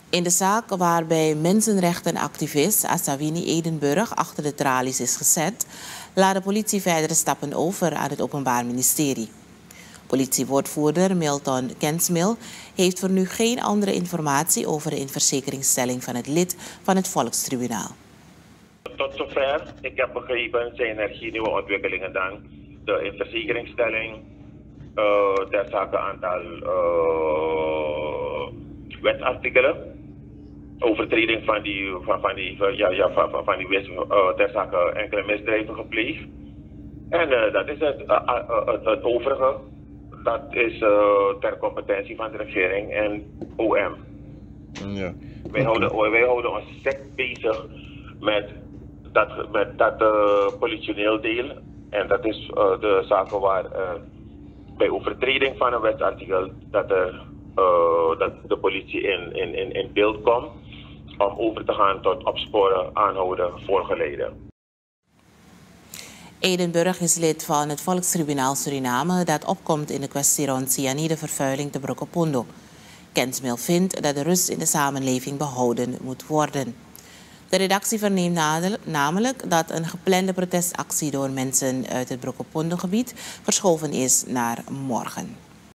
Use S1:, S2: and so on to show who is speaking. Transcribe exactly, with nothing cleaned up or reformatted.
S1: In de zaak waarbij mensenrechtenactivist Asawini Edenburg achter de tralies is gezet, laat de politie verdere stappen over aan het Openbaar Ministerie. Politiewoordvoerder Milton Kensmil heeft voor nu geen andere informatie over de inverzekeringsstelling van het lid van het Volkstribunaal.
S2: Tot zover ik heb begrepen zijn er geen nieuwe ontwikkelingen dan. De inverzekeringsstelling, uh, ter zake aantal uh, wetsartikelen, overtreding van die, van, van die, ja, ja, van, van die uh, ter zake enkele misdrijven gepleegd. En uh, dat is het, uh, uh, het, het overige, dat is uh, ter competentie van de regering en O M.
S3: Ja.
S2: Wij,
S3: Okay.
S2: houden, wij houden ons strikt bezig met dat, met dat uh, politioneel deel. En dat is uh, de zaken waar uh, bij overtreding van een wetsartikel dat, er, uh, dat de politie in, in, in, in beeld komt om over te gaan tot opsporen, aanhouden, voorgeleiden.
S1: Edenburg is lid van het Volkstribunaal Suriname dat opkomt in de kwestie rond cyanidevervuiling te Brokopondo. Kensmil vindt dat de rust in de samenleving behouden moet worden. De redactie verneemt namelijk dat een geplande protestactie door mensen uit het Brokopondo-gebied verschoven is naar morgen.